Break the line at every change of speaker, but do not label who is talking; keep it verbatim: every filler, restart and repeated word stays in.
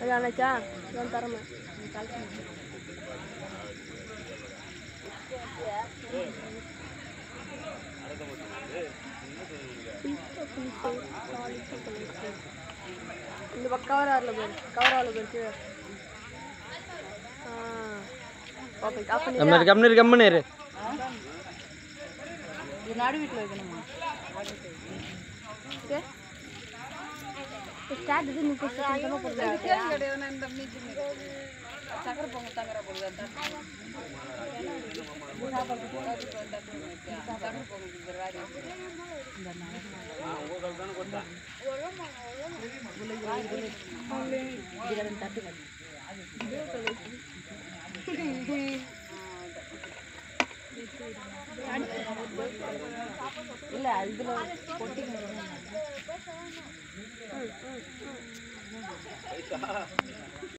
அண்ணாச்சா நான் தரமா இந்த பக்கம் கவர் ஆகல பேர் கவர் ஆகல பேருக்கு ஓகே ஆஃப் பண்ணி
கம்மனு கம்மனு கம்மனு இரு
இது நாடு வீட்ல வைக்கணுமா
ஓகே ஸ்டார்ட் இது நிக்கு சீக்கிரமா போடுங்க
கேன் கிடையாதுனா இந்த மீட்டிங் சக்கர பொங்க தங்கற போடுது அந்த சாப்பாடு போடாது சக்கர பொங்க பிராரி இந்த நான் ஓகல் தான கொட்டா ஓலே இதுல தட்டு இல்ல இதுல கொட்டிங்க